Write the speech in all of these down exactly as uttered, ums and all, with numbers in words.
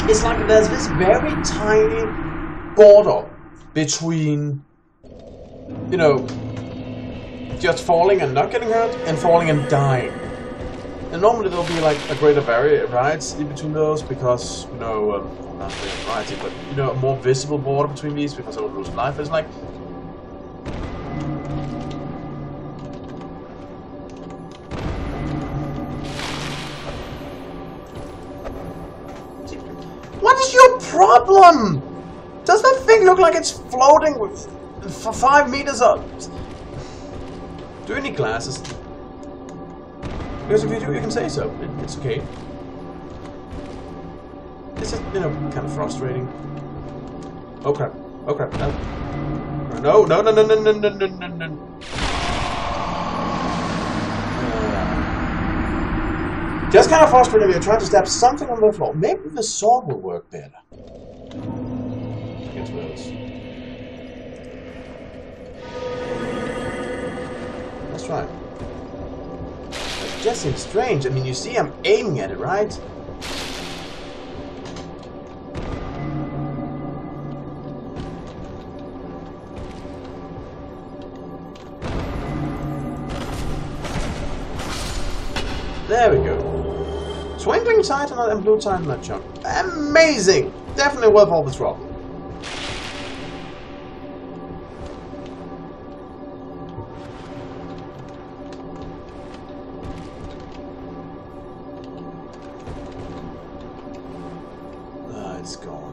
it's like there's this very tiny border between, you know, just falling and not getting hurt, and falling and dying. And normally there'll be like a greater variety between those because, you know, um, not really variety, but, you know, a more visible border between these because I would lose life. It's like, what is your problem? Does that thing look like it's floating with, for five meters up? Do you need glasses? Because if you do, you can say so. It, it's okay. It's just, you know, kind of frustrating. Oh crap. Oh crap. No, no, no, no, no, no, no, no, no, no. Uh, just kind of frustrating if you're trying to stab something on the floor. Maybe the sword will work better. Against those. Let's try. It just seems strange. I mean, you see I'm aiming at it, right? There we go. Twinkling Titanite and Blue Titanite chunk. Amazing! Definitely worth all the trouble. It's gone.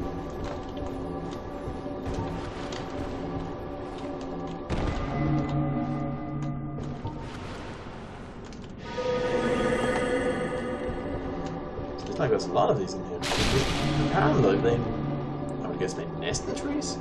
Seems like there's a lot of these in here. Apparently they, I would guess they nest in trees?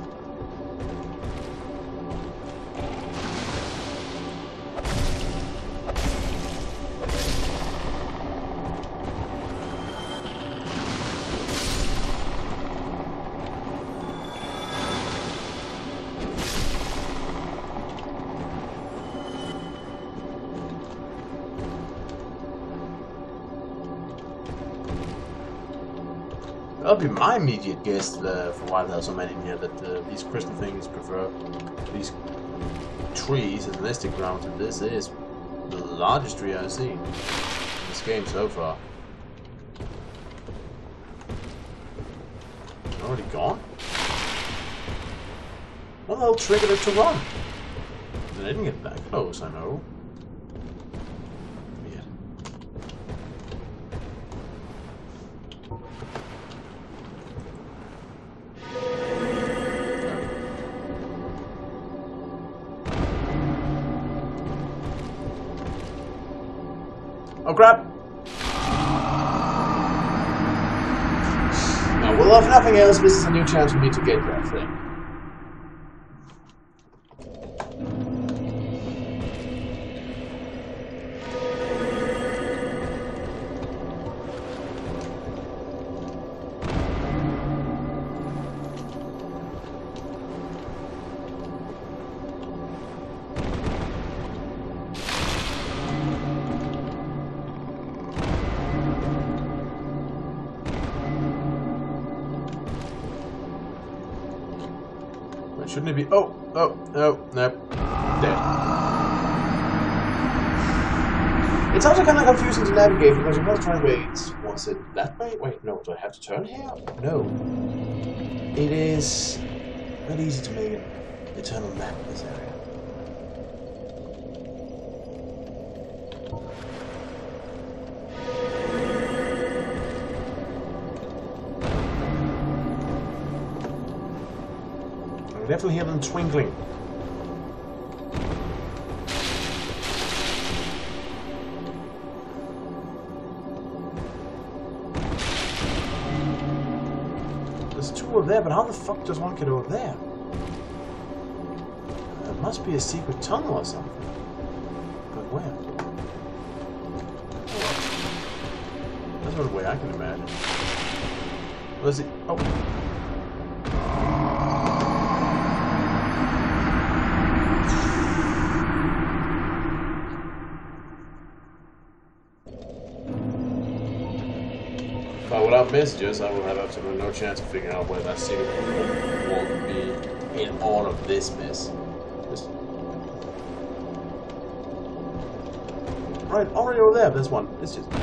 That'll be my immediate guess uh, for why there are so many in here, that uh, these crystal things prefer these trees as nesting grounds, and this is the largest tree I've seen in this game so far. Already gone? What the hell triggered it to run? They didn't get that close, I know. Weird. Oh crap! Now, well, if nothing else, this is a new chance for me to get that thing. Shouldn't it be? Oh, oh, no, no. Dead. It's also kind of confusing to navigate because you must try and wait. Was it that way? Wait, no. Do I have to turn here? No. It is not easy to make an eternal map in this area. I definitely hear them twinkling. There's two over there, but how the fuck does one get over there? There must be a secret tunnel or something. But where? Oh, that's one way I can imagine. Where's it? Oh. Now, without messages, I will have absolutely no chance of figuring out where that secret wall could be in all of this mess. Just... Right, already over there, there's one. It's just...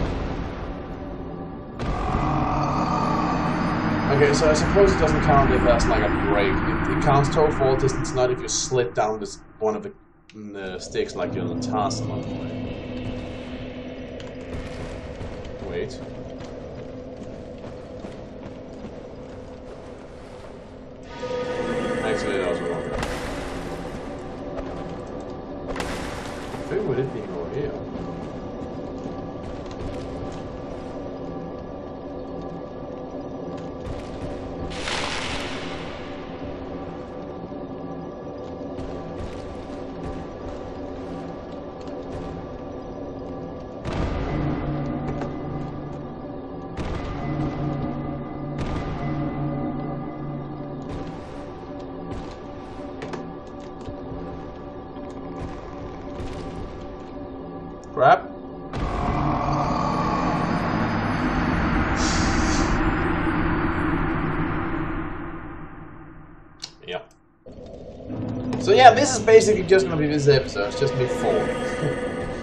Okay, so I suppose it doesn't count if there's like a break. It, it counts total fall distance, not if you slid down this one of the, the sticks like you're in the task on the way. Wait. Actually, that was wrong. I think with it being over here. Crap. Yeah. So yeah, this is basically just gonna be this episode. It's just me falling.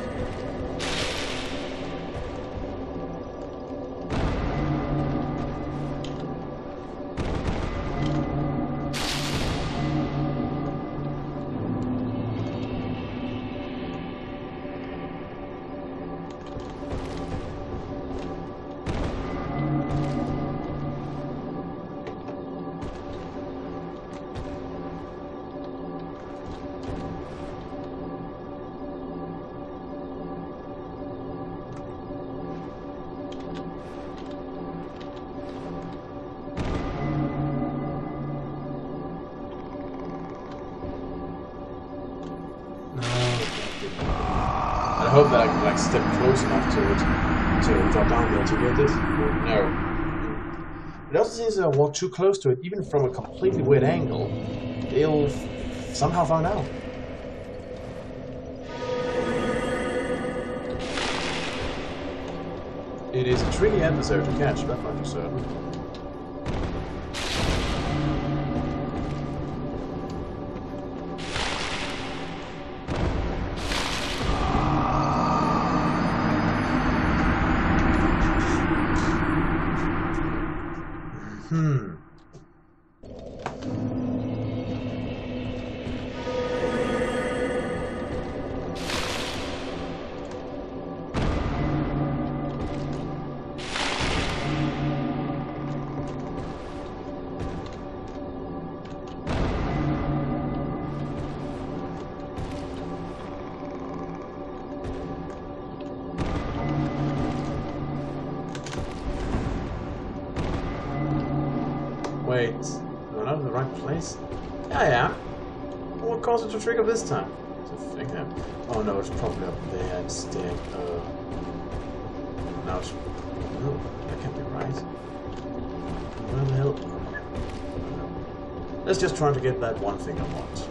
I hope that I can like step close enough to it to drop down there to get this. No. It also seems that I walk too close to it, even from a completely weird angle. They'll somehow find out. It is a tricky adversary to catch, that's not for certain. Hmm. Wait, am I not in the right place? Yeah, I am. What caused it to trigger this time? Oh no, it's probably up there instead. Uh, now it's... No, that can't be right. Where the hell? Let's just try to get that one thing I want.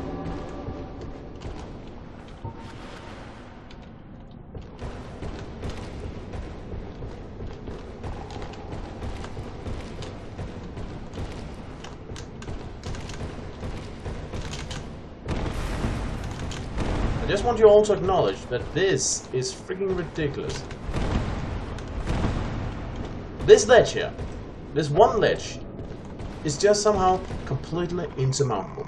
I just want you all to acknowledge that this is freaking ridiculous. This ledge here, this one ledge, is just somehow completely insurmountable.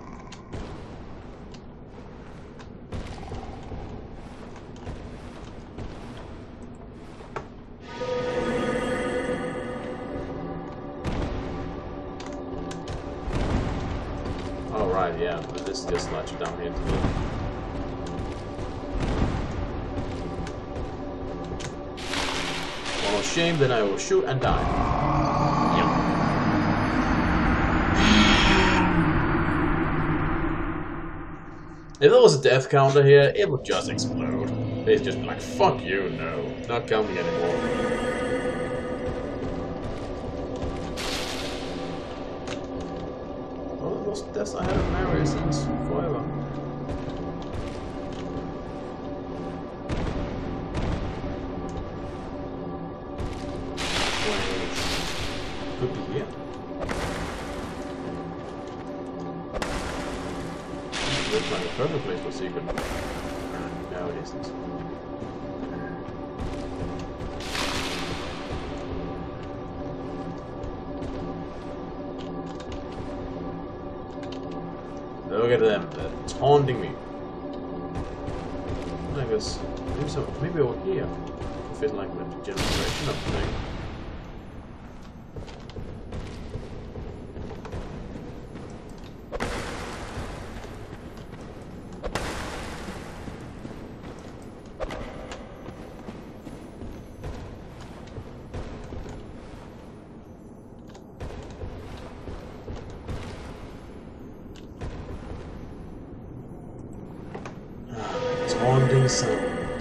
Oh right, yeah, but this just lets you down here to the... Shame, then I will shoot and die. Yep. If there was a death counter here, it would just explode. They'd just be like, fuck you, no. Not counting anymore. All those deaths I had in Mary since forever. Could be here. Looks like a perfect place for a secret. No, it isn't. Look at them, they're taunting me. I guess maybe, some, maybe over here. If it's like the generation of thing. Taunting sound.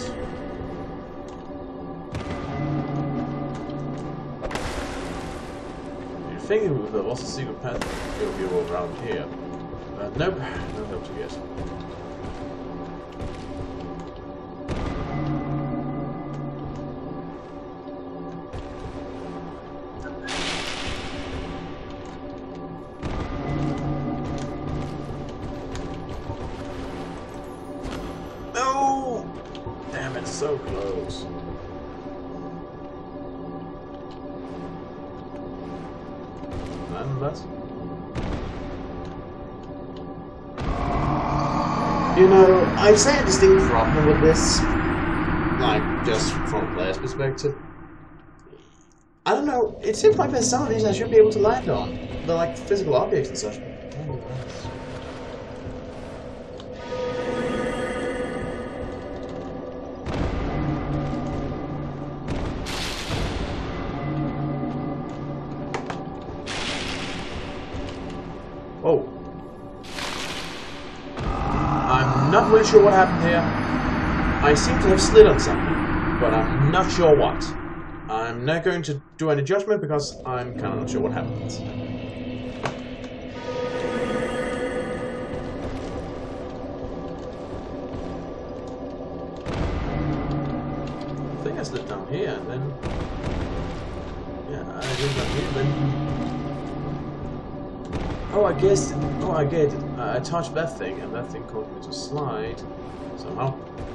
You'd think if there was a secret path, it would be all around here. But nope, no hope to get. So close. Nonetheless. You know, I say a distinct problem with this, like, just from a player's perspective. I don't know, it seems like there's some of these I should be able to land on. They're like physical objects and such. Oh. I'm not really sure what happened here. I seem to have slid on something, but I'm not sure what. I'm not going to do any judgment because I'm kind of not sure what happened. I think I slid down here and then... Yeah, I slid down here and then... Oh, I guess. Oh, I get it. Uh, I touched that thing, and that thing caused me to slide somehow.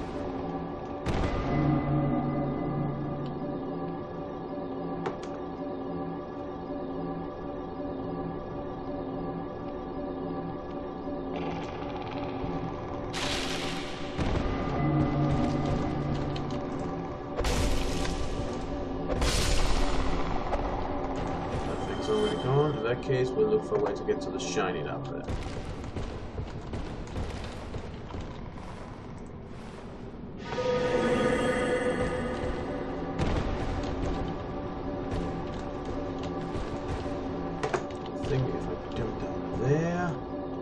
Already gone. In that case, we'll look for a way to get to the shiny down there. I think if I jump down there.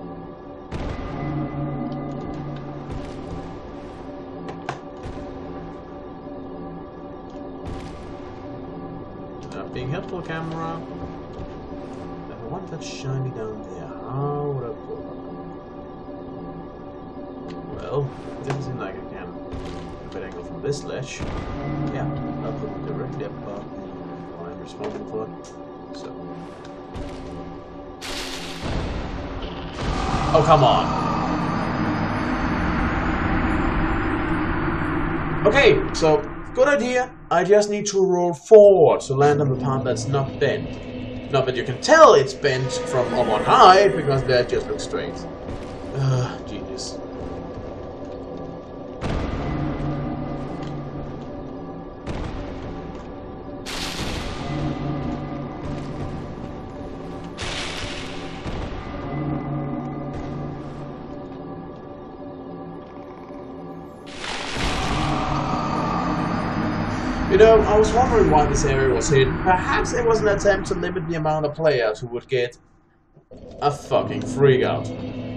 Not being helpful, camera. I want that shiny down there. How would I pull it? Well, it doesn't seem like I can get a better angle from this ledge. Yeah, I'll put it directly above what I'm responsible for. So. Oh, come on. Okay, so, good idea. I just need to roll forward to land on the part that's not bent. Not that you can tell it's bent from up on high, because that just looks straight. Ugh, genius. You know, I was wondering why this area was hidden. Perhaps it was an attempt to limit the amount of players who would get a fucking freak out.